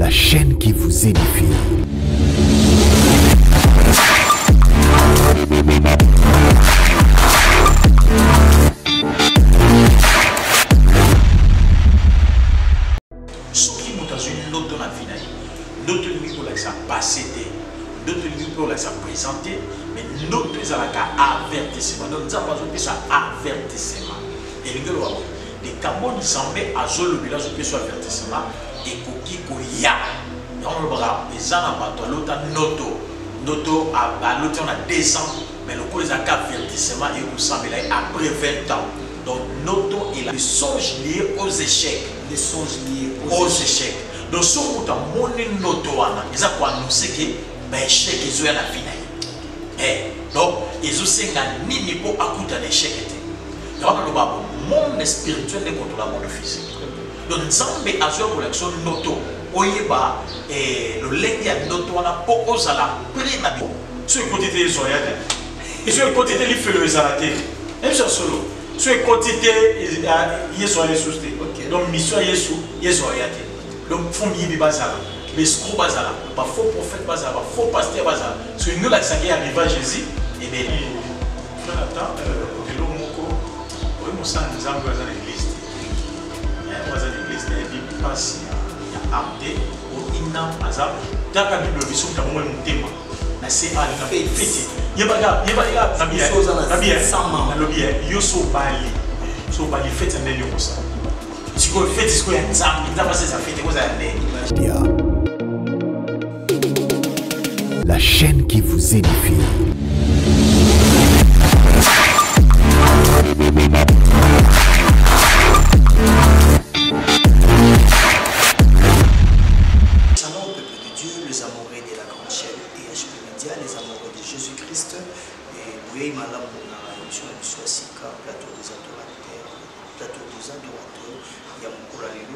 la chaîne qui vous édifie. Soki moto azwi ndoto na vie na ye, ndoto elingi kolakisa passé te, ndoto elingi kolakisa présent te, mais ndoto ezalaka avertissement. Donc nzambe azopesa avertissement elingi loba likambo nzambe azolobela azopesa avertissement ekoki koya. yango lobaka eza na bato alota ndoto aloti na 2 ans, mais lokola ezalaka avertissement ekosambela ye après 20 ans. Donc ndoto est les songes liés aux échecs. Les songes liés aux échecs. Donc si on a mon noto wana, ils ont annoncé que ben échec ils ont la vie. Donc ils ont senga nini pour akuta l'échec était. Donc le monde spirituel est contre le monde physique. Donc nzambe azo collection noto oyeba le lengi ya noto wana pour ozala près na bi. Sur côté des zoyade. Et sur côté des feux les arrêter. Même sur solo. Sur quantité yeso yesu te. Donc mission yesu ayate. Donc faut mieux bazala. Les screws bazala, pas faux prophète bazala, pas faux pasteur bazala. Sur nous là ça qui arrive à Jésus et bien frère attends de l'omoko. Oui mon sang nous avons dans l'église. Dans l'église et puis passe il y a ardé au inam azab. Dans la Bible vision ta moi mon thème. Na c'est à la fête. Yebaga nabia sama nabia yoso bali so bali fête ndeni yosa siko fête siko ya nzambi nzambi c'est ça fête koza ya ndeni. La chaîne qui vous édifie. Salut au peuple de Dieu, les amoureux de la grande chaîne EHP Média, les amoureux de Jésus-Christ. Et oui, madame, on a émission de Sika, plateau des adorateurs, il y a mon colalelo.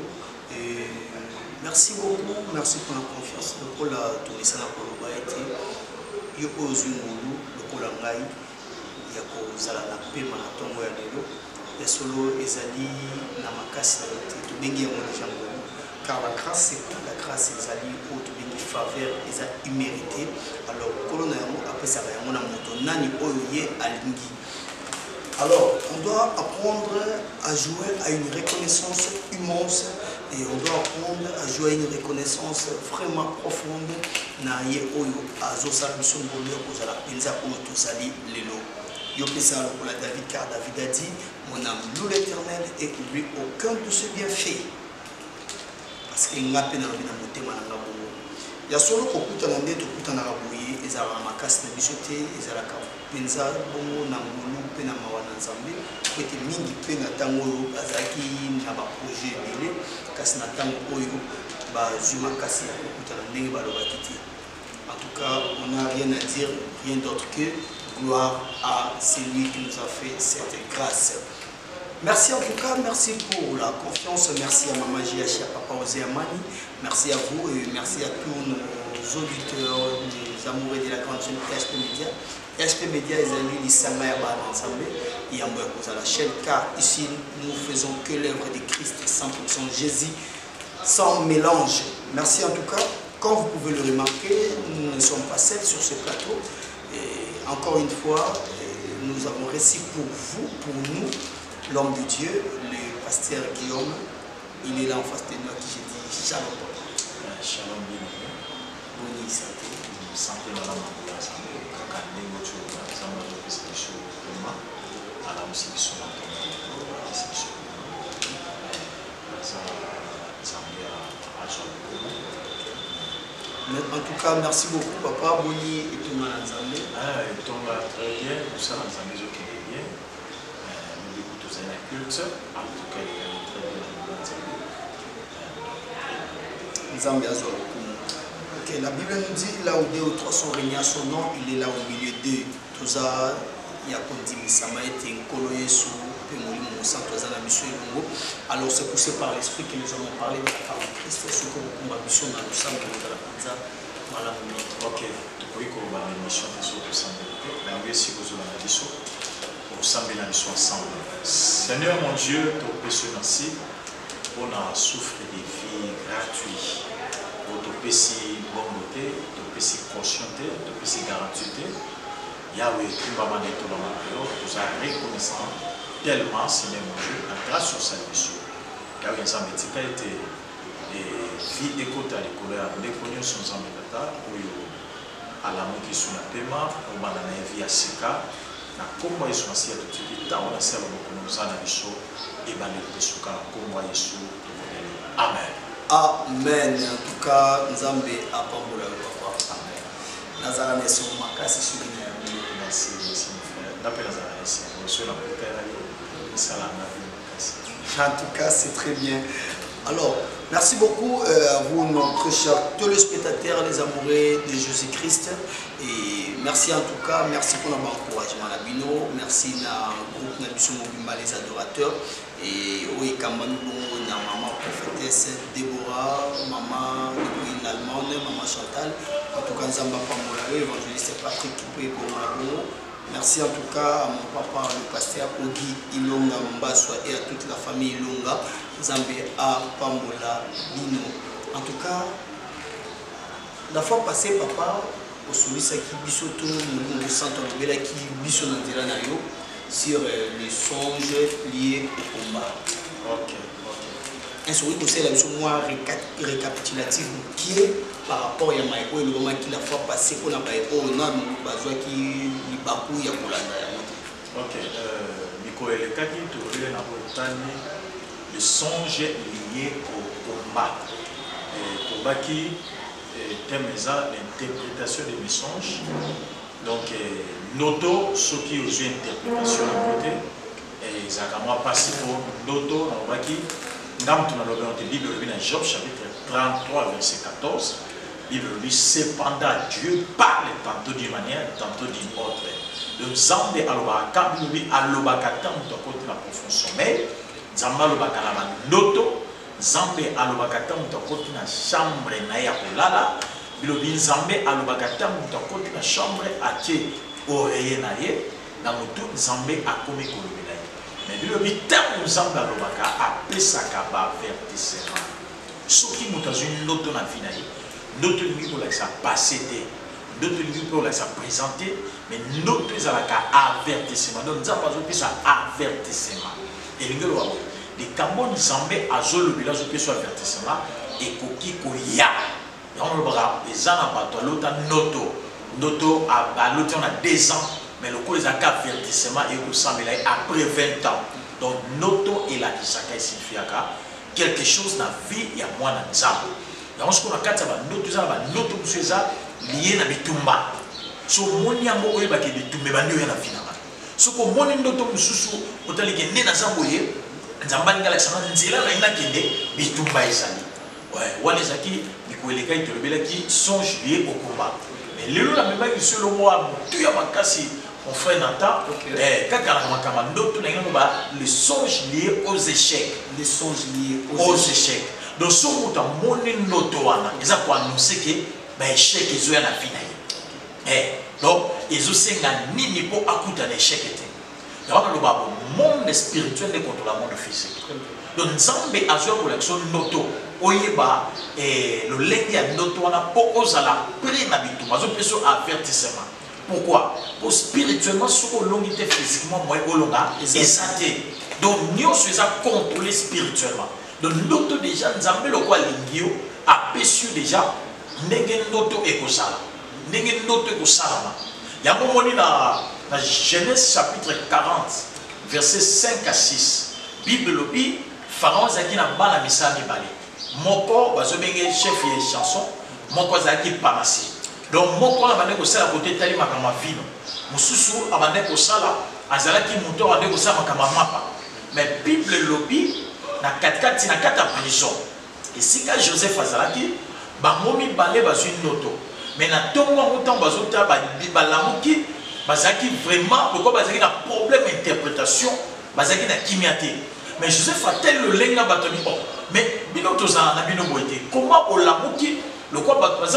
Merci beaucoup, merci pour la confiance. Le col a tourné ça pour le bas été. Il y a osé moulou, le col a ngaï, il y a causé la paix marathon ou à l'élo. Les solos, les alliés, la macasse, tout bien qui ont déjà moulou. Car la grâce, c'est quoi? La grâce, les alliés, autres bien qui faveur, les a immérité. Alors, colonel, après ça, on a monté nani oye alingi. Alors, on doit apprendre à jouer à une reconnaissance immense et on doit apprendre à jouer à une reconnaissance vraiment profonde. Naye oyo azosala biso ngolo kozala penza oyo tozali lelo. Yo pesa pour la David car David a dit mon âme loue l'Éternel et oublie aucun de ses bienfaits. Parce que ngape na lobi na motema na ngabo. Ya solo kokutana nde tokutana kaboye ezala makasi na biso te ezalaka penza bongo na ngolo pe na mawa na nzambe ete mingi pe na tango oyo azalaki na baprojet ebele kasi na tango oyo bazwi makasi ya kokutana ndenge balobaki te. En tout cas, on n'a rien à dire, rien d'autre que gloire à celui qui nous a fait cette grâce. Merci en tout cas, merci pour la confiance, merci à Maman Giachi, à Papa Osé Amani, merci à vous et merci à tous nos auditeurs, les amoureux de la grande chaîne EHP Média. EHP Média est allé l'Issama Yaba ensemble et à la chaîne car ici nous faisons que l'œuvre de Christ 100% Jésus sans mélange. Merci en tout cas, comme vous pouvez le remarquer, nous ne sommes pas seuls sur ce plateau et encore une fois, nous avons réussi pour vous, pour nous. L'homme de Dieu, le pasteur Guillaume, il est là en face de nous qui j'ai dit shalom. Shalom bien. Bonne santé. Santé madame la santé. Quand les mots tu vois, ça m'a donné ce que je veux moi. Alors aussi ils sont là comme c'est sûr. Ça m'a en tout cas, merci beaucoup papa. Boni et tout le monde ensemble. Ah, il tombe très bien. Tout ça ensemble ils ont bien. La culte, en tout cas, il y a une très bonne okay, la Bible nous dit là où 2 ou 3 sont réunis à son nom, il est là au milieu d'eux. Tout ça, il y a comme dit, ça m'a été colloyé sous le sang, alors c'est poussé par l'esprit que nous allons parler de la parole de Christ, ce que nous avons mission dans le sang de la Panza. Voilà. Ok, tu peux y avoir une mission sur le sang de la Panza, si vous avez une mission. Ensemble. Seigneur mon Dieu, ton péché merci, on a souffert des vies gratuites. topesi bongo te, topesi caution te, topesi garantie te. Yahweh kimbama neto na mayo, nous a reconnaissant tellement Seigneur mon Dieu, la grâce sur sa mission. Car il semble que été vie écoute à l'école à l'école sur nos amis où à la moitié sur la paiement, au bas de la vie à Sika, na kombo Yesu Masiya tutiki ta on a servi nous sana biso et bande de suka kombo Yesu. Amen. Amen. En tout cas, Nzambe a pambola papa. Amen. Nazara ne so makasi sur le. Merci mon frère. D'après Nazara ici, on se la peut salam en tout cas, c'est très bien. Alors, merci beaucoup à vous, notre chers téléspectateurs, les amoureux de Jésus-Christ. Et merci en tout cas, merci pour l'encouragement à Bino. Merci à groupe Nabisson Mobimba, les adorateurs. Et oui, Kambanou, na maman prophétesse Déborah, maman de l'Allemande, maman Chantal. En tout cas, Nzamba Pamolare, évangéliste Patrick Toupé pour Mabo. Merci en tout cas à mon papa, le pasteur Ogi Ilonga Mbaswa et à toute la famille Ilonga, Zambé A Pambola Bino. En tout cas, la fois passée, papa, au Soulissa qui bisoto, nous centre de qui biso Nandiranayo sur les songes liés au combat. Ok. Un sourire que c'est la mission moi récapitulative qui est par rapport à Maïko et le moment qui la fois passée qu'on a Maïko on a besoin qui Bakou ya Kolanda. Ok. Miko et le cas qui tourne na Bretagne les songes liés au combat. Combat qui thème l'interprétation des mensonges. Donc noto ceux qui ont une interprétation à côté et ça comment passer pour noto na qui dans la Bible, dans Job chapitre 33, verset 14, la Bible dit cependant Dieu parle tantôt d'une manière, tantôt d'une autre. Donc Zambé alobaka, Bible alobaka tant côté la profond sommeil, Zamba alobaka la noto, Zambé alobaka tant côté la chambre na ya kolala, Bible Zambé alobaka tant côté la chambre à qui oreiller na ye, na mutu Zambé akomi kolobela. Mais le terme nous semble à l'obaka après ça kaba avertissement. Ce qui nous a une note dans la vie, notre nuit pour ça passer, notre nuit pour ça présenter, mais notre avertissement. Donc nous avons besoin ça avertissement. Et les Cameroun Zambé à Zolo village de soit avertissement et koki koya. On le bras les anabato l'autre noto à l'autre on a 2 ans. Mais le coup, les avertissements et vous semblez après 20 ans. Donc, noto et la kisaka signifie quelque chose dans la vie, il y a moins de temps. Donc, ce qu'on a quatre, ça va noto lié à bitumba. So, mon yango oye ba ke bitumba ba nyo na fina. So, ko mon noto mususu otali ke nena zamboye, nzamba ngala sana nzela na ina kende bitumba esali. Ouais, wale zaki bikoeleka itolobela ki songe lié au combat. Mais lelo la même qui selon moi, tu ya makasi mon frère Nathan, les songes liés aux échecs. Les songes liés aux échecs. Donc, si on a mon notoana, ils ont annoncé que l'échec est la fin. Donc, ils ont dit que ni pour accouter un échec. Donc, le monde spirituel est contre le monde physique. Donc, Nzambe a joué pour l'action noto. Oyeba, le lengi à notoana pour osala, pré-nabitou, mais on avertissement. Pourquoi? Pour spirituellement, ce qu'on l'a physiquement, moi, on l'a exalté. Donc, nous sommes contrôlés spirituellement. Donc, nous déjà, nous avons le quoi l'ingio, a péché déjà, nous avons écosala. Nous avons écosala. Il y a un moment dans Genèse chapitre 40, versets 5 à 6. Bible dit, Pharaon Zaki n'a pas la missa de balé. Mon corps, chef et chanson, mon corps Zaki pas massé. Donc, mon corps a été à côté de Tali Makama Vino. Moussou a été à Zalaki Mouton a été à Makama Mapa. Mais Bible lobby na 4 na 4 prison. Et si quand Joseph Azalaki, Bamomi Balé Bazu Noto. Mais na Tongo Mouton Bazota Balamuki, Bazaki vraiment, pourquoi Bazaki a un problème d'interprétation, Bazaki na Kimiate. Mais Joseph a tel le lenga batoni. Mais Binotoza na Bino Boité. Comment Olamuki? Le quoi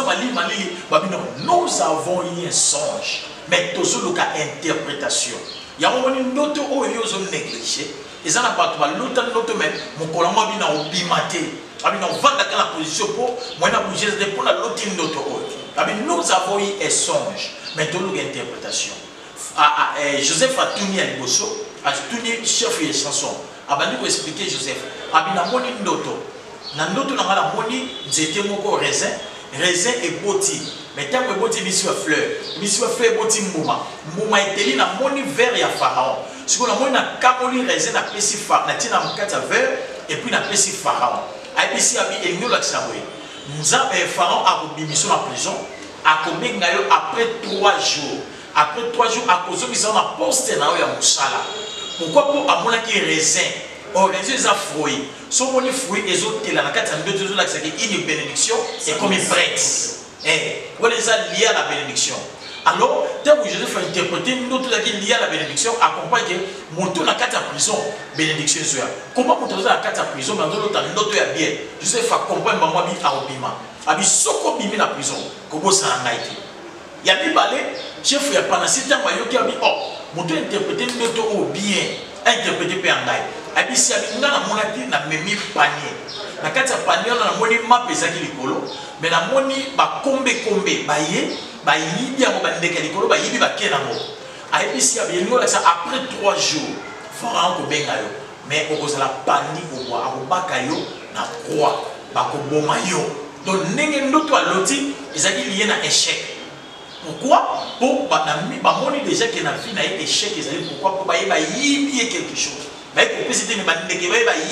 nous avons eu un songe, mais tous nous avons une interprétation. Il y a un moment où nous avons négligé. Et ça n'a pas tout l'autre même. Mon collant bina au bimaté. Abi non vendre dans la position pour moi na bouger pour la lotine d'auto. Abi nous avons eu un songe, mais de l'interprétation. Joseph a tourné à Liboso, a tourné chef de chanson. Abandi pour expliquer Joseph. Abi na moni ndoto. Na ndoto na la moni nzete moko raisin et boti. Mais tant que boti bisi wa fleur boti mouma. Mouma eteli na moni vert ya pharaon. Si on a moni na kamoli raisin na pesi pharaon, na tina mkata vert et puis na pesi pharaon. Aibisi abi elino la kisabwe. Nza pharaon a bimiso na prison, a kobenga yo après 3 jours. Après 3 jours a kozo bisa na poste na yo ya musala. Pourquoi pour amona ki raisin? Or raisin est fruit. So moni fruit ezotela na kati ya ndoto la kisaki une bénédiction et comme il prête. Voilà ça lié à la bénédiction. Alors, tant que Joseph a interprété notre lié à la bénédiction, accompagne que mon tour dans la prison, bénédiction soit. Comment mon tour dans la prison, mais dans l'autre est bien. Joseph accompagne maman à Obima. Abi soko bimi la prison. Comment ça a été? Il y a des balais, chef ya pendant ce temps mayo qui a dit oh, mon tour interprété notre au bien, interprété par Angai. Abi si abi ngana monaki na memi panier. Na kati ya panier na moni map ezaki likolo, mais na moni ba kombe baye ba yibi ya ba ndeka likolo ba yibi ba kenamo. Abi si abi ngo la ça après 3 jours, pharaon ko benga yo, mais okozala pani ko boa akobaka yo na croix, ba ko boma yo. Donc ndenge ndoto aloti ezaki lié na échec. Pourquoi? Pour ba moni déjà que na vie na échec ezali pourquoi pour ba yibi quelque chose. Mais pour préciser mes bandits,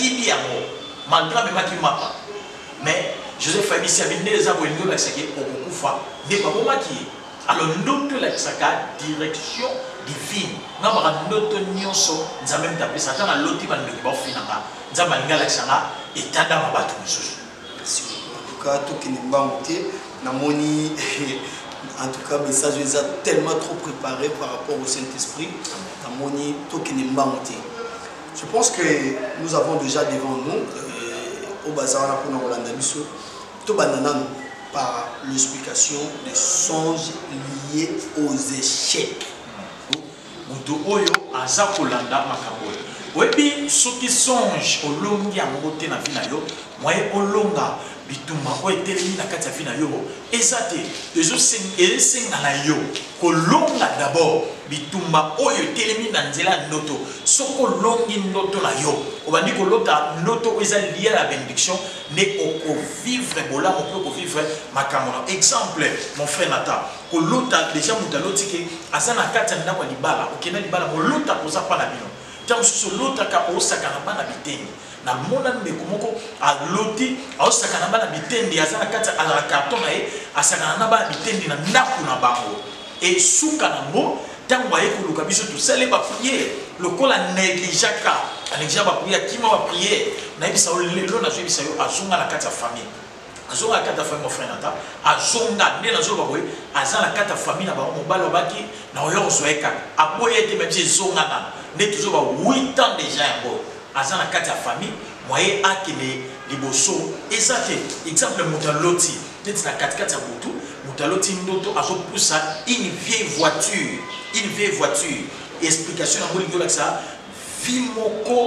malgré mes maquis mapa. Mais Joseph a dit si avait des abonnés la saké au Kufa, n'est pas bon maquillé. Alors notre la saka direction divine. N'a pas notre nyonso, nous avons même tapé Satan à l'autre ban de Bofinanga. Nous avons mangé la sanga et tada mabatu mususu. En tout cas, tout qui n'est pas monté, namoni. En tout cas, message les a tellement trop préparé par rapport au Saint-Esprit. Namoni, tout qui n'est pas monté. Je pense que nous avons déjà devant nous, au bazar pour nous Rolanda Bisso, tout banana par l'explication des songes liés aux échecs. Mutu oyo aza kolanda makambo. Webi soki songe olongi ya mote na vina yo, moye olonga bitumba o etelemi na kati ya vina yo, ezate ezo senga na yo kolonga d'abord bitumba oyo etelemi na nzela ndoto. Soko longi ndoto na yo, obandi kolota ndoto eza lié à la bénédiction, ne oko vivre bola mo ko vivre makambo. Exemple, mon frère Nathan, kolota déjà mutaloti ke azana kati ndako libala, okena libala mo lota koza pa na bino. Tant que l'autre ka osaka na bana biteni na mona mbeko moko a loti a osaka na bana biteni azana kati ala carton na ye asaka na bana biteni na ndaku na bango et suka na mo tant waye ko luka biso to sele ba prier le kola négligeaka anexia ba prier kima ba prier na bisa lelo na zo bisa yo azonga na kati ya famille. Azonga na kati ya famille mon frère Nata azonga ne na zo ba boy azana kati ya famille na ba mobalo baki na oyo zoeka aboye te même si zonga na ne toujours 8 ans déjà en bas. Azan la carte à famille, moyen a que les bossos. Et ça c'est exemple Moutaloti. Peut-être la 4x4 à Boutou, Moutaloti Noto a poussé une vieille voiture. Une vieille voiture. Explication à Mouligo là ça. Vimoko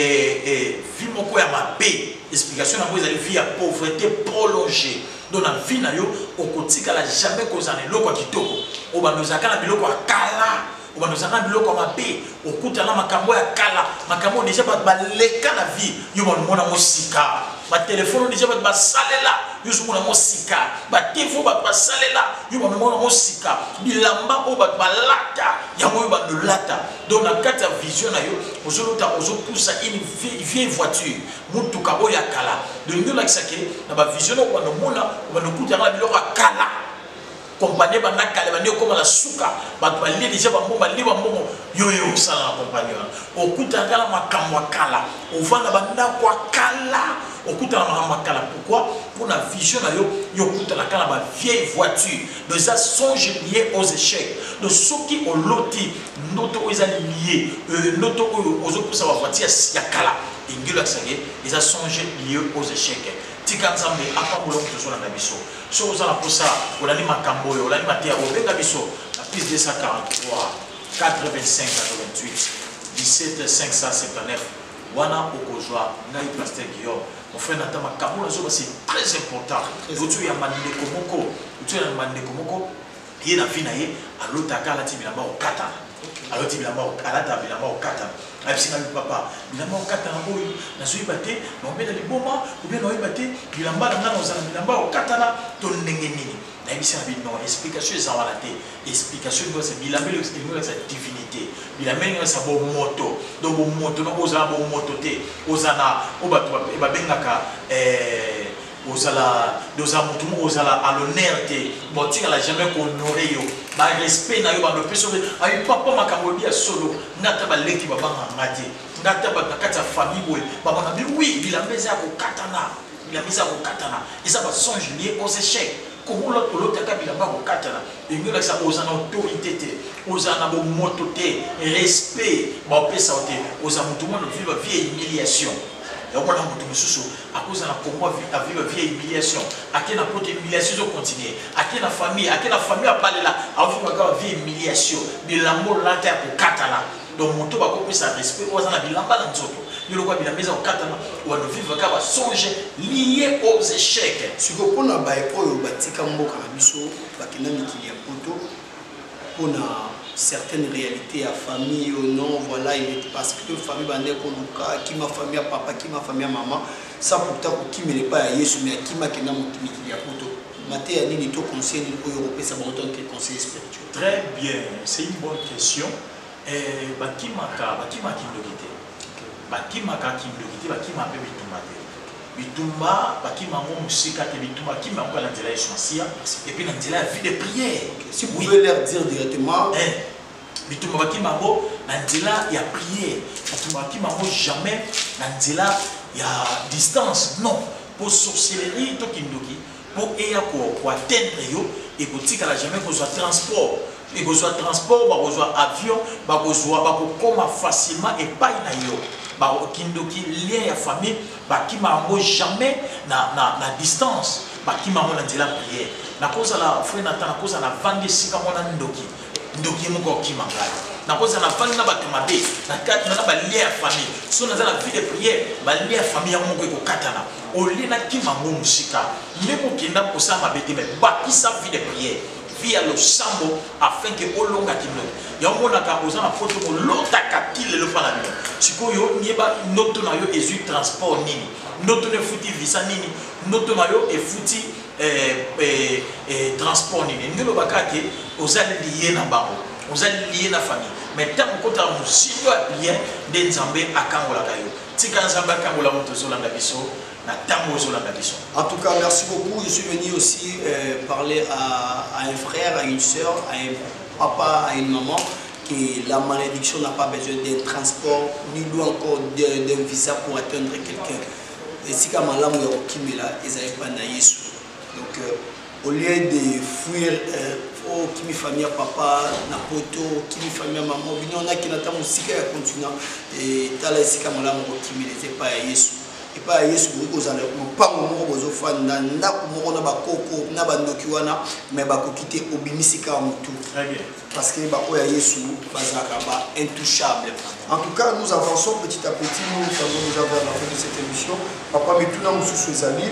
ya ma paix. Explication à Mouligo vie à pauvreté prolongée. Dans la vie na yo, au kotika la jamais kozane loko kitoko. Oba nozaka na biloko akala. On nous a biloko comme un pays au coup de la makambo ya kala makambo déjà ba leka na vie yo mona mosika ba téléphone déjà ba salela yo mona mosika ba TV ba salela yo mona mosika bilamba o ba lata ya mo ba de lata donc na kata vision na yo ozolota ozopusa une vieille voiture mutuka o ya kala de nous la kisake na ba vision o ba mona o ba coup de la biloko kala compagnie bana kale bana comme la suka ba balé déjà ba mbomba liba mbongo yoyo sala na compagnie okuta kala makamwa kala ovanda banda kwa kala okuta na makamwa kala pourquoi pour la vision na yo yokuta la kala ba vieille voiture de ça songe lié aux échecs de ceux qui ont loti noto ils lié noto ozo pour sa voiture ya kala ingilo aksange ils a songe lié aux échecs tika nzambe apambola mtozo na biso so ozala posa olani makambo yo olani matia obenga biso la piste 243 85 88 17 579 wana okozwa ngai pasteur Guillaume mon frère Nathan Makambo c'est très important. Tu as Mandeko Moko, tu as Mandeko Moko, il y a une fille à l'autre à la Tibilamba au Kata. Alors Tibilamba au Kata, Tibilamba au Kata. Absina le papa, Bilamba au Kata, na suis batté, mais on met dans les boma, ou bien on est batté, Bilamba dans nos Bilamba au Kata, ton nengenini. Na ebisi na bino explication ezala te explication ngo c'est bilambe le sa divinité bilambe ngo sa bo moto do bo moto no oza bo moto te ozana obato ba bengaka ozala doza mutu mo ozala à l'honneur te botika la jamais honorer yo ba respect na yo ba peso ayi papa makambo bia solo ngata ba leki ba banga ngati ngata ba kata famille boy ba bana bi oui bilambe za ko katana bilambe za ko katana isa ba songe lié aux échecs. Comment l'autre Bilamba au Katana, et nous là ça aux autorité, aux mototé, respect, bon ça aux amoutouman de vivre vieille humiliation. Et on a mon sous à cause de la comment vivre vieille humiliation. À quelle apporte humiliation continue. À quelle famille a parlé là, à vivre vieille humiliation. Bilamba là terre au Katana. Donc mon tour va couper sa respect aux Bilamba dans tout. Il y a une maison au Katana où on vivre car songe lié aux échecs. Si vous prenez un baïko, batika mboka na biso, bakina mikili ya poto, pour certaines réalités à famille ou non, voilà, il est parce que famille bande koluka, qui ma famille à papa, qui ma famille à maman, ça pourtant qui me n'est pas à Yesu, mais qui m'a kena mikili ya poto. Maté à nini to conseil ni européen ça va autant que conseil spirituel. Très bien, c'est une bonne question. Bakima kindogite. Bakima kindogite, bakima pe bitumate. Bitumba, bakima mo musika te bitumba kima kwa nzela essentielle et puis nzela vie de prière. Si vous pouvez leur dire directement bitumba bakima mo nzela ya prière. Bitumba bakima mo jamais nzela ya distance. Non, pour sorcellerie to kindoki, pour eya ko atteindre yo et pour tika la jamais qu'on soit transport. Et que soit transport, bah soit avion, bah soit comment facilement et pas inayo. Bah kindoki lien ya famille, bah qui m'a jamais na distance, bah qui m'a na la prière. Na cause la frère Nathan, na cause la vendre sika mona ndoki, ndoki moko qui m'a gagné. Na cause la vendre na batemabe, na kat na ba lien ya famille. So na la vie de prière, bah lien ya famille moko ko katana. O lina qui m'a musika, même qui n'a pas ça ma bête, mais bah qui sa vie de prière. Via le sambo afin que olonga kino ya mona ka ozana photo ko lota katile le fala bino sikoyo nieba noto na yo ezu transport nini noto ne futi visa nini noto na yo e futi transport nini ngelo bakake ozali lié na bango ozali lié na famille mais tant ko ta musiko bien de nzambe akangola kayo tika nzambe akangola moto zolanda biso. En tout cas, merci beaucoup. Je suis venu aussi parler à un frère, à une soeur, à un papa, à une maman, que la malédiction n'a pas besoin d'un transport, ni encore d'un visa pour atteindre quelqu'un. Et si comme là, ils n'avaient pas Yesu. Donc, au lieu de fuir, qui me famille à papa, na poto, qui me famille à maman, on a qui n'attend aussi qu'à continuer. Et t'as là, si comme là, qui me n'était pas à Yesu. Et pas Yesu kozala mopango moko bozofanda ndako moko na bakoko na bandoki wana mais bakokite obimisika mutu parce que bako ya Yesu bazaka ba intouchable. En tout cas, nous avançons petit à petit, nous avons déjà vers la fin de cette émission. Papa Mituna mususu ezali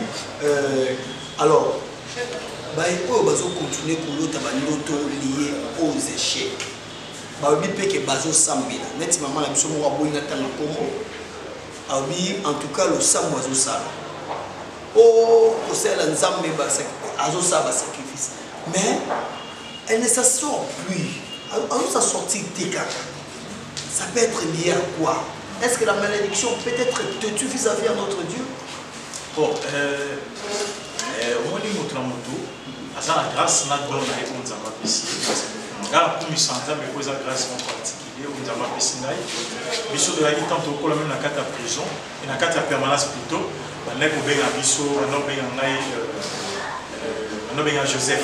alors baiko bazo continuer kolota bandoto lié aux échecs. Ba obi pe ke bazo sambela neti maman na biso mo wa boyina tanga komo. En tout cas, le sang oiseau sale. Oh, c'est un sacrifice. Mais elle ne s'assort plus. Elle ne sortir des caca. Ça peut être lié à quoi? Est-ce que la malédiction peut être têtue vis-à-vis de notre Dieu? Bon, on dit notre moto. À la grâce, on a donné on nous a pas ici. Car comme ça, mais cause la grâce en particulier, on nous a pas ici. Biso de la guitare tant au même la carte à prison et la carte à permanence plutôt. On a pour bien biso, on a bien Joseph.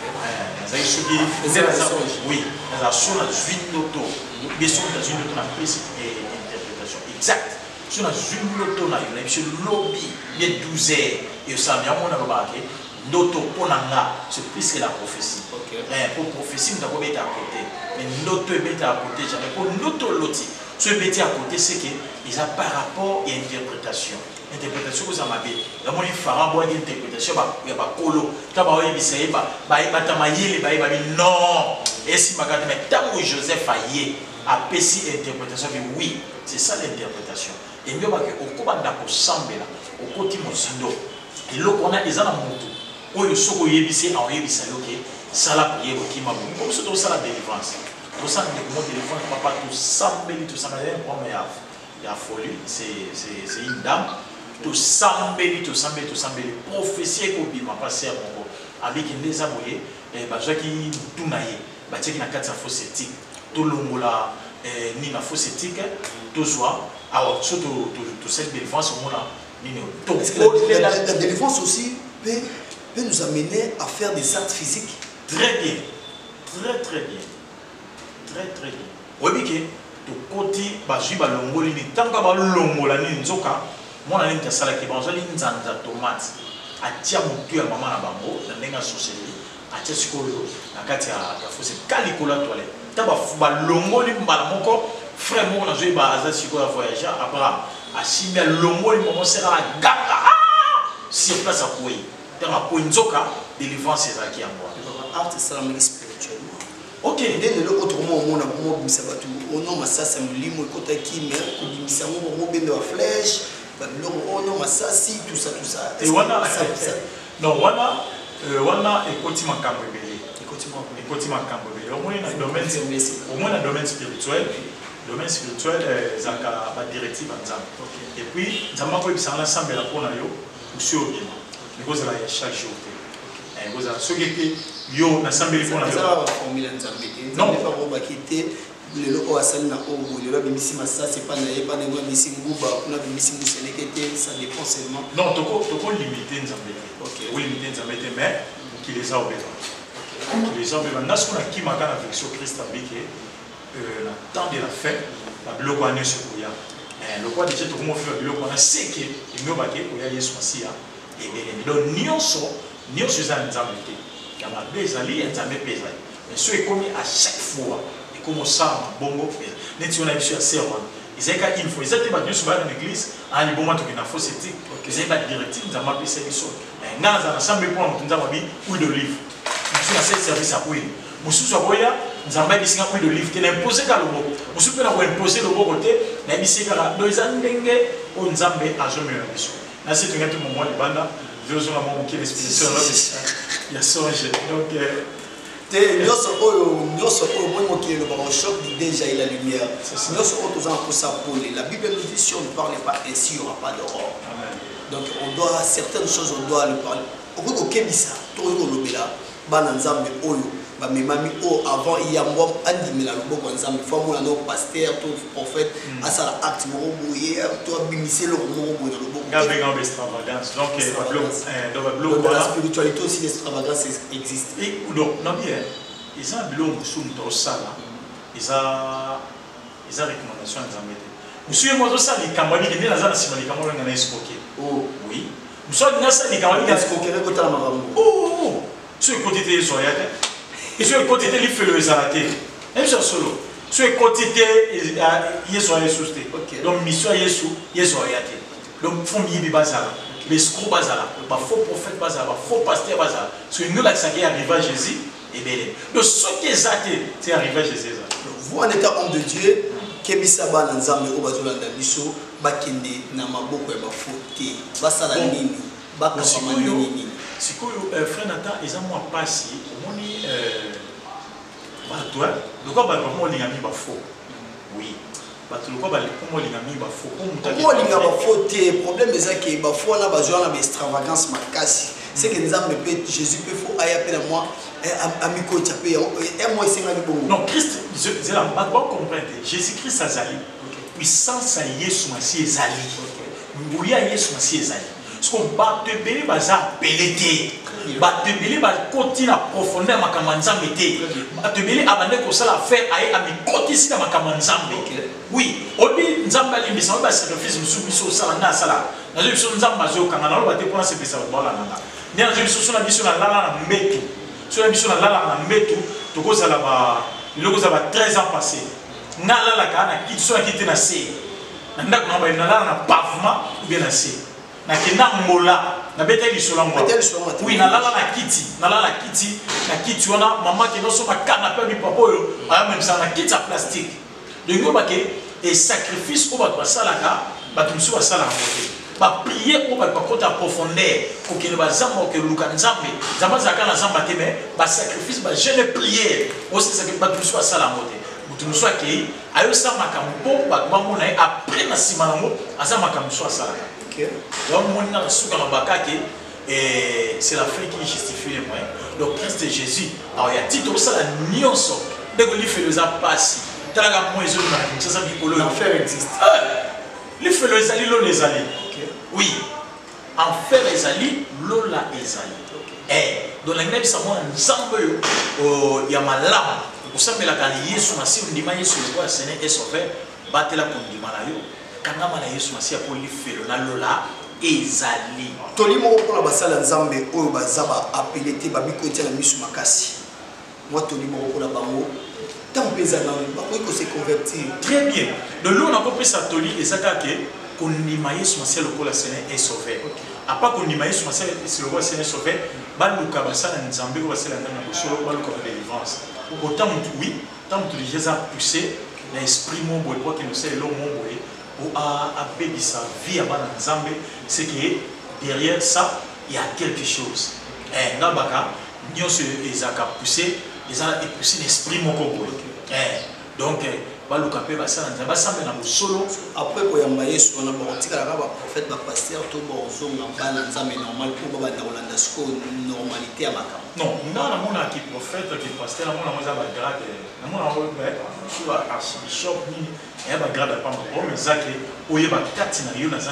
Oui, dans la zone d'une auto. Biso dans une auto, on a pris cette interprétation exacte. Sur la une auto, on a eu le lobby, les 12 heures, et ça, on a remarqué. Noto ponanga, c'est plus que la prophétie. Pour prophétie, nous avons été à côté. Mais noto est à côté, jamais pour noto loti. Ce qui est à côté, c'est qu'ils ont par rapport à l'interprétation. interprétation que ça m'a dit. La monnaie fera bonne interprétation, il y a pas colo. T'as pas eu bisé, bah tamayer les bah non. Et si ma garde mais tant que Joseph Aye a péci interprétation, oui, c'est ça l'interprétation. Et mieux que au combat pour sembler là, au côté mosindo. Et là on a des gens à moto. Où il soko yebisé en yebisé ok. Ça la prière qui m'a bon. Comme c'est tout ça la délivrance. Tout ça le téléphone papa tout sembler tout ça mais première. Il y a folie, c'est une dame. Tout semble, prophétie qu'on m'a passé à mon avec une des amoureux, et qui tout naïe, qui n'a qu'à sa fausse éthique, tout l'ongola, ni la fausse éthique, tout soit, alors surtout cette délivrance au monde là, la délivrance aussi peut nous amener à faire des actes physiques. Très bien, très bien. Oui, bien. To côté bazui balongoli ni tanga balongola ni nzoka mona ni tasala ke bazali nzanza tomate atia mutu ya mama na bango na ndenga soseli atia sikolo na kati ya fose kalikola toilette taba balongoli mbala moko frère moko na zoi ba aza sikolo voyager Abraham asimia longoli momo sera ganga sur place à koi tanga ko nzoka délivrance ezaki yango art salamé spirituellement. Ok, dès le autrement on a vraiment bimisa batu on a ça c'est molimo kota ki mais ko bimisa mo bendo a flèche ba biloko on a ça si tout ça et wana non wana ekoti makambo ebele ekoti makambo ebele au moins na domaine spirituel zaka ba directive nzambe et puis nzamba ko bisanga sambe la pona yo usi obima because la chaque jour vous avez ce qui yo na sambeli pour la formule nzambe non pas ko bakite le loko asali na ko le lo bimisi massa c'est pas na pas na bimisi nguba kuna bimisi muselekete ça dépend seulement non toko limiter nzambe OK oui limiter nzambe mais qui les a obéis qui les a obéis na ce qu'on a qui maka na version Christ abike na temps de la fin la bloko ane se koya le quoi déjà to mo faire bloko na seke imyo bake koya Yesu Masia et donc nyonso eza nzambe te ya mabe ezali ya nzambe mpe ezali mais so ekomi à chaque fois ekomi osala mabongo neti ona biso ya ser wana ezali kaka une fois eza te bato nyonso baya na église ani bongo toke na fausse éthique ezali badirective nzambe apesa biso nga naza na sambe mpona moto nzambe abi huile d'olive mosusu na sel service ya huile mosusu akoya nzambe ayebisinga huile d'olive te na impose kaka loboko mosusu mpe na koimpose loboko te nayebisi kaka do eza ndenge oyo nzambe azomela biso nasi tonga te momo libanda Dieu a mon qui l'explication il y a songe donc nyonso oyo moi qui le baro choc déjà il la lumière nyonso oyo toza pour ça pour la Bible nous dit si on ne parle pas ainsi il n'y aura pas d'aurore donc on doit certaines choses on doit le parler okoko kebisa to lobela bana nzambe oyo ba memami o avant il y a moi andimela loboko nzambe fois moi no pasteur to prophète asala acte mo boye to bimisé le mo boye loboko avec un extravagance donc dans la spiritualité aussi l'extravagance existe et non bien ils ont biloko sous to sala ils a recommandation nzambe monsieur moi to sala likambo ni ndena za na sima likambo nga na espoke oh oui monsieur na sala likambo ni espoke ko tala makambo oh ce côté de soyate et ce côté de l'ifelo ezalate même sur solo ce côté de yeso yesuste donc mission yesu ayate donc font yibi bazala les scros bazala pas faux prophète bazala pas faux pasteur bazala ce nous là ça qui arrive à Jésus et bien donc ce qui est c'est arrivé à Jésus vous en étant homme de Dieu kebisa bana nzambe o bazolanda biso bakende na maboko ya bafote basala nini bakasama nini sikoyo frère Nathan eza moi pasi omoni bato lokwa bato molingami bafo oui bato lokwa molingami bafo molinga bafo te problème eza ke bafo na bazwa na extravagance makasi c'est que nzambe pe Jésus pe fo aya pe na moi amiko tchapé et moi c'est ngani bongo non Christ c'est la bato comprendre Jésus Christ azali puissance ya Yesu Masi ezali nguya Yesu Masi ezali parce qu'on bat de belé baza pelete bat de belé ba koti na profondeur makambo nzambe te bat de belé abande ko sala faire ay ami koti sina makambo nzambe oui obi nzambe alimbisa ba sacrifice musubiso sala na sala na zo biso nzambe azo kanga na lo bate pona se pesa bola nanga ni na zo biso na biso na lala na mbetu so na biso na lala na mbetu to ko sala ba loko za ba 13 ans passé na lala ka na kiti so na kiti na se na ndako na ba na lala na pavement ou bien na se nakenda mbola na beta lisolo moi oui na lala na kiti wana maman qui no so ma canapé bi papa yo aya même ça na kiti en plastique donc ba ke et sacrifice ko ba salaka ba tumsu ba sala ngote ba prier ko ba kota profondeur ko ke ba zamba ke luka nzambe zamba zakana zamba te mais ba sacrifice ba jeûne prière aussi ça que ba tumsu ba sala ngote mutumsu aki ayo sa makambo ba mona après na simanamo asa makambo so sala. Donc, c'est la fin qui justifie les moyens. Donc, Christ Jésus, alors il y a dit tout ça, la nuance. Dès que l'effet les a passé, l'enfer existe. L'effet les alliés, l'eau les alliés. Oui. Enfer les alliés, l'eau la les alliés. Donc, la même ça, il y a ma lame. Vous savez, la Yesu, si on dit que Yesu le Seigneur est sauvé, battez la pour dire kangama na Yesu masiya ko lifelo na lola ezali tolimo ko na basala nzambe oyo bazaba apelete babikotia na misu makasi moi tolimo ko na bango tant pesa na ba ko se convertir très bien de l'eau na ko pesa toli ezaka ke konima Yesu masiya lokola Seigneur est sauvé a pas konima Yesu masiya lokola Seigneur est sauvé baluka basala nzambe ko basala na bosolo baluka ba délivrance autant oui tant que les gens poussé l'esprit mon boy quoi que nous c'est l'homme mon boy à bébé sa vie à Nzambe, c'est que derrière ça, il y a quelque chose. Et Nabaka, nous avons poussé l'esprit Mokobo. Donc, Balukape, solo. Après, pour y sur un prophète, pasteur, tout bon, Nzambe normal pour normalité à Maka. Non, nous avons un prophète, qui pasteur, nous avons un grade, nous avons un archibishop, et un grade à Pambo, mais ça qui est au Katina, na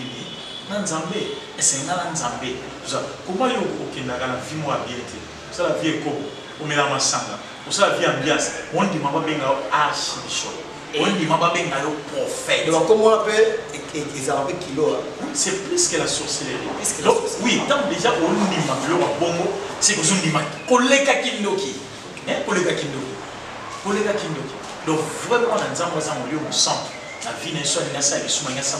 Nzambe, et c'est un Nzambe. Comment il y a la vie moi bien été? Ça la vie est comme au Mélama Sanga. Pour ça la vie ambiance, on dit Mama Benga archibishop. On dit Mama Benga prophète. Donc comment on appelle les Arabes kilo? C'est plus que la sorcellerie. Donc oui, tant déjà on dit Mama Bongo, c'est que on dit Mama Koleka Kindoki. Koleka Kindoki. Koleka Kindoki. Donc vraiment dans Nzambe ça mon lieu au centre. La vie n'est pas une salle,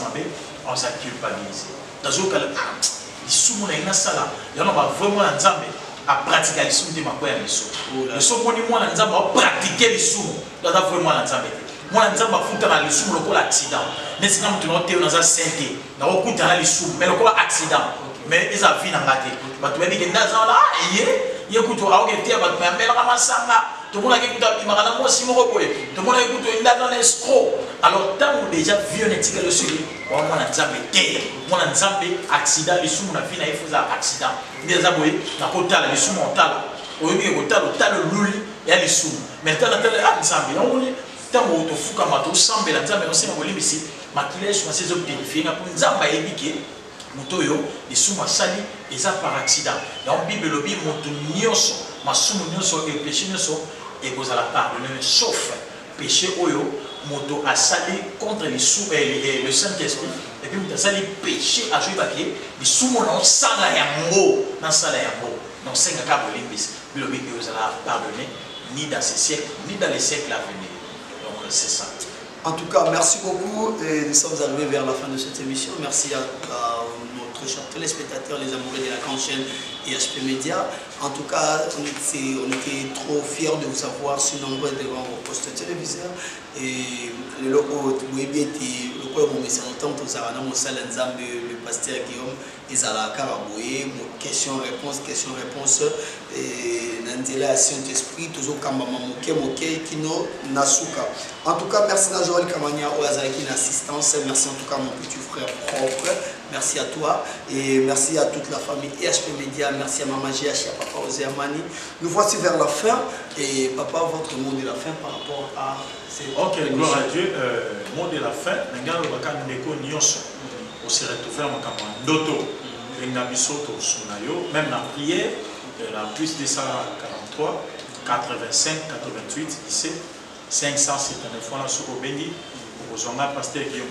on s'est culpabilisé. Dans ce cas, les sous-mons na sala, il y en a vraiment dans Nzambe à pratiquer les sous-mons de ma quoi les sous. Le sous-mons moi dans Nzambe à pratiquer les sous-mons. Dans vraiment dans Nzambe. Moi dans Nzambe à foutre dans les sous-mons le accident. Mais c'est comme tu n'as pas dans un santé, dans au coup dans les sous-mons, mais le accident. Mais ils ont vu dans la tête. Bah tu vas dire que dans là, il y a couteau à aucun terme, mais la ramassanga. Tout le monde a écouté Imagana moi si mon repoé. Tout le monde a écouté dans l'escroc. Alors tant que déjà vieux n'était le suivi. Moi dans Nzambe terre. Moi dans Nzambe accident les sous mon vie na il faut ça accident. Des aboyés na kota les sous mental. Au lieu de kota le luli et les sous. Mais tant la Nzambe on dit tant que tu fuka mato sambe la Nzambe on sait na bolimi ici. Makile sur ces objectifs na pour Nzambe ebike. Motoyo les sous masali et ça par accident. Dans Bible le Bible moto nyonso masumu nyonso et péché nyonso et vous allez pardonner sauf péché oyo moto a sali contre les sous et le Saint-Esprit et puis moto a sali péché à jouer papier les sous mon sala yango dans sala yango donc c'est un cas limbis le but que vous allez pardonner ni dans ces siècles ni dans les siècles à venir donc c'est ça. En tout cas, merci beaucoup. Et nous sommes arrivés vers la fin de cette émission. Merci à notre chers téléspectateurs, les amoureux de la grande chaîne HP Média. En tout cas, on était trop fiers de vous avoir sur nombreux devant vos postes téléviseurs. Et le pasteur Guillaume, ils allaient à Karaboué, question-réponse. Et Nandela Saint-Esprit, toujours Kambama Moke, Kino, Nasuka. En tout cas, merci à Joël Kamania, au Azariki d'assistance. Merci en tout cas à mon petit frère propre. Merci à toi et merci à toute la famille HP Média. Merci à Maman GH et à Papa Ozeamani. Nous voici vers la fin. Et Papa, votre mot de la fin par rapport à cette ok, gloire à Dieu. Mot de la fin. On s'est retrouvé en campagne d'auto. Même la prière, la plus de 143, 85, 88, 17, 579 fois sur le Béni. Pasteur Guillaume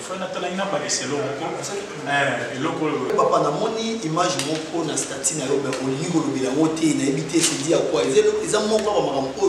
papa na moni image moko na statut na yo mais olingo lobela wote na ebité se dit à quoi ils ont mon papa makambo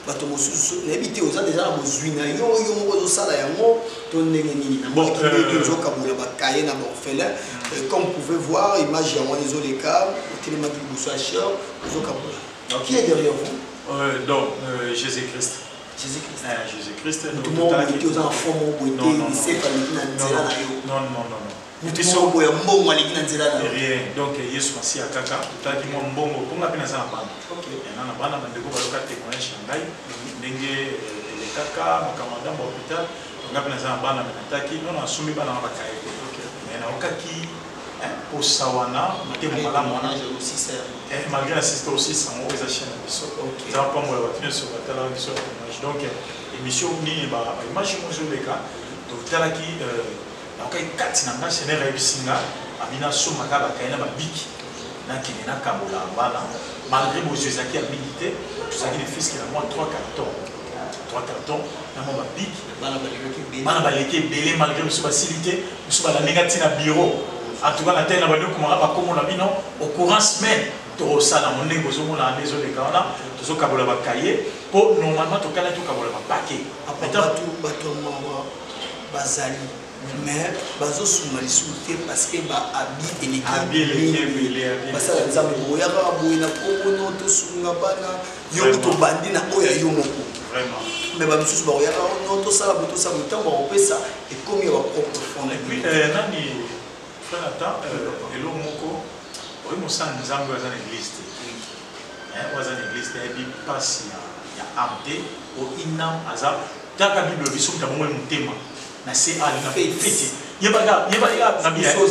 bato mosusu nayebi te oza déjà na bozwi na yo moko ozosala yango to ndenge nini namozokabola bakaye na baorphelin comme vous pouvez voir image yango wana ezoleka otelemaki liboso ya cher ozokabola qui est derrière vous donc Jésus-Christ Jésus-Christ tout le monde était aux enfants bon c'est pas na nzela na yo non Mbongo ya mbongo aliki na nzela na rien donc Yesu Masiya kaka taki mo mbongo ponga pina za bana na bana bandeko baloka témoignage ngai ndenge le kaka makamanda ba hôpital nga pina za bana nataki non asumi bana bakaye mais na okaki osawana motema malamu wana aussi ça malgré la sister aussi ça mo eza chaîne biso za pa mo la batine sur batala biso donc émission ni ba image mo zo leka donc talaki donc kati na ngai sene rebisinga amina somaka bakaina babiki nakende nakabola bana malgré bozwi ezalaki ya mingi te tozalaki ne fiske na mwa 3 carton na mwa babiki bana baleki ebele malgré mosu basili te mosu balandenga ntina bureau en tout cas na tele na bandi okomaka bakombo na bino au courant semaine tokosala mondenge ozomona nde ezoleka wana tozokabola bakaye mpo normalement tokala tokabola bapake bato bazali mais bazosunga lisusu te parce que baabi eleki basala nzambe boyaka boye na komono tosunga bana yo tobandi na oyo ya yo moko mais bamisusu bakoyaka no tosala bo tosala ntango bakopesa ekomi ya bapropre fond nani frère ata elo moko oyo mosala nzambe aza na église te oyo aza na église te ayebi mpasi ya ame te oinam aza taka bible biso mutu abongo motema na se ali na fete yebaka na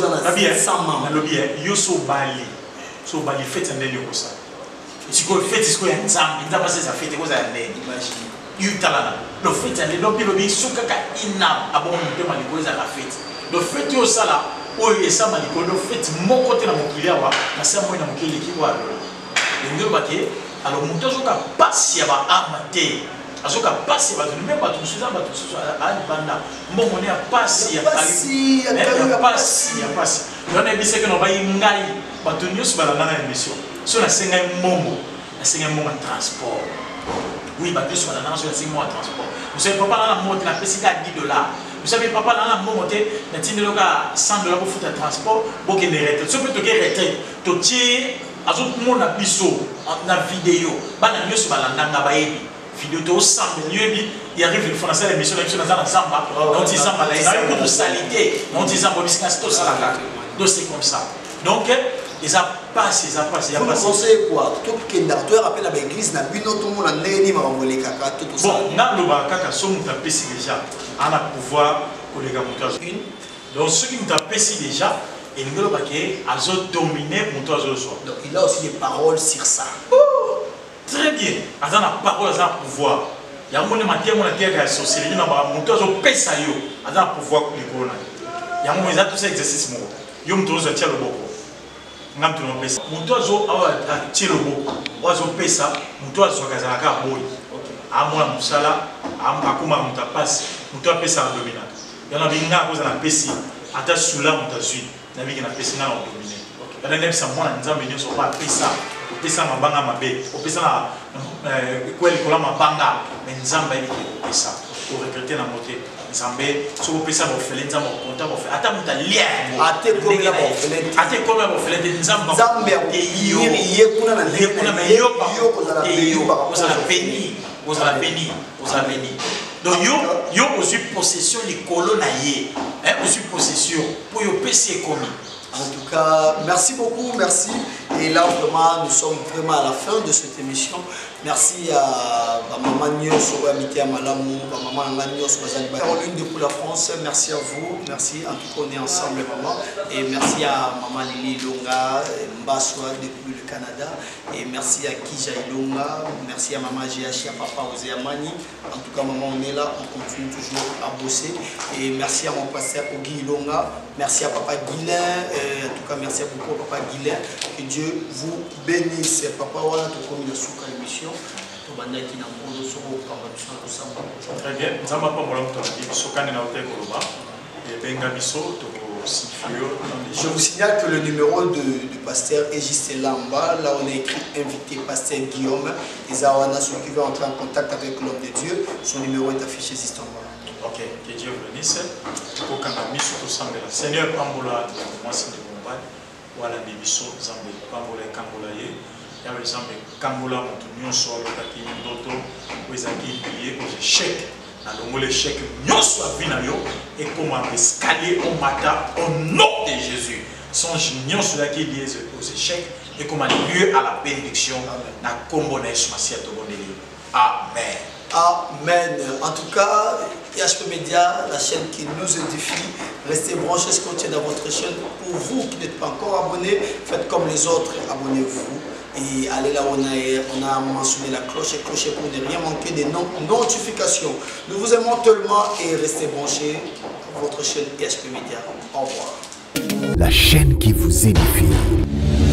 bien yo so bali fete ndenge yokosala siko fete siko ya nzambe nzambe aseza fete kozala ndenge yutalana lo fete ndenge lobi sukaka ina abongo motema likolo ezala fete lo fete osala oyo esamba likolo lo fete moko te na mokili awa na se moi na mokili eleki wa alola ndenge lobake alors moto azoka pasi ya baama te azoka pasi bato même bato mosusu bato mosusu alibanda mbongo ne ya pasi ya pasi yana ebiseke na bayi ngai bato nyonso balandanga na émission so nasengai mbongo ya transport oui bato nyonso balandanga so nasengi mbongo ya transport mosabi papa nana mbongo te napesi ka $10 mosabi papa nana mbongo te natindeloka $100 kofuta transport bokende retraite so mpe toke retraite totie azomona biso na video bana nyonso balandanga bayebi vidéo to ensemble il arrive une fois dans cette émission dans la zamba on dit zamba là il y a beaucoup de salité on dit zamba biscuit tout ça là donc c'est comme ça donc ils a passé vous conseillez quoi tout kenda tu rappelles la église na bino tout monde ndeni makamole kaka tout ça bon na loba kaka so muta pesi déjà on a pouvoir kolega muta une donc ceux qui muta pesi déjà et ngelo baké azo dominer muta azo so donc il a aussi des paroles sur ça. Très bien. Dans la parole, dans le pouvoir. Il y a un monde qui a associé. Il y a un monde qui a associé. Dans le pouvoir. Il y a un monde qui a tout ça exercice. Il y a un monde qui a tiré le boko. Il y a un monde qui a tiré le boko. Il y a un monde qui a tiré le boko. Amwa musala, akuma mutapasi, mutapesa na domina. Yana binga koza na pesi, ata sula mutazui, na binga na pesi na domine. Yana nebisa mwana nzambe nyonso pa pesa. Pesa mabanga mabe, pesa na kweli kola mabanga, mais nzamba ili pesa. Pour regretter na moté, nzambe, so pesa ba ofele nzamba konta ba ofele. Ata muta lia, ate comme la ba ofele. Ate comme la ba ofele nzamba. Nzambe iyo, ye kuna na ndenge kuna me yo pa kozala béni, kozala béni. Donc yo aussi possession likolo na ye, aussi possession pour yo pesa komi. En tout cas, merci beaucoup, merci. Et là, vraiment, nous sommes vraiment à la fin de cette émission. Merci à Maman Nyos, Amitié Malamou, Maman Nyos, Caroline de la France, merci à vous. Merci, en tout cas, on est ensemble, maman. Et merci à Maman Lili Longa, Mbaswa depuis le Canada. Et merci à Kija Ilonga, merci à Maman GH, à Papa Ozeamani. En tout cas, maman, on est là, on continue toujours à bosser. Et merci à mon pasteur Ogi Ilonga, merci à Papa Guilain. En tout cas, merci beaucoup à Papa Guilain. Que Dieu vous bénisse. Papa, voilà, tout comme il a sous l'émission. Très bien. Nous avons pas de problème. Nous avons Je vous signale que le numéro du pasteur Egiste Lamba, là on a écrit invité pasteur Guillaume Ezawana, celui qui veut entrer en contact avec l'homme de Dieu, son numéro est affiché juste en bas. Ok, que Dieu vous bénisse. Seigneur, Pambola, moi c'est de Bombay, voilà Bibiso, Zambé, Pambola et Kambola. Yawe Zambé, Kambola, mon soit le Doto, où ils ont lié aux échecs. Dans l'échec, nous sommes venus et comment escalier au matin au nom de Jésus. Son nous sommes liés aux échecs et comment lieu à la bénédiction. Amen. Amen. En tout cas, IHP Média, la chaîne qui nous édifie, restez branchés, scotchés dans votre chaîne. Pour vous qui n'êtes pas encore abonnés, faites comme les autres, abonnez-vous. Et allez là où on a mentionné la cloche pour ne rien manquer des notifications. Nous vous aimons tellement et restez branchés à votre chaîne IHP Média. Au revoir. La chaîne qui vous édifie.